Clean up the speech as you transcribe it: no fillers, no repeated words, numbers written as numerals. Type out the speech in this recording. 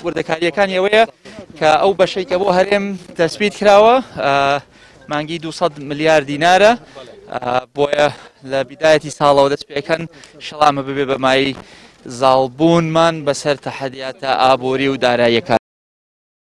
وردەکاریەکانی ئەوەیە کە ئەو بەشەی کە بۆ هەرێم دەستپێت کراوە مانگی 200 ملیار دینارە بۆیە لە بیدایەتی ساڵەوە دەست پێکەن شەڵامە ببێ بەمایی زاڵبوونمان بەسەر تەحەدیاتە ئابووری و داراییەکان.